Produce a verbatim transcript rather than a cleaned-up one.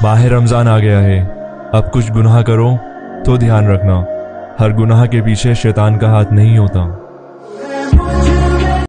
माह रमज़ान आ गया है। अब कुछ गुनाह करो तो ध्यान रखना, हर गुनाह के पीछे शैतान का हाथ नहीं होता।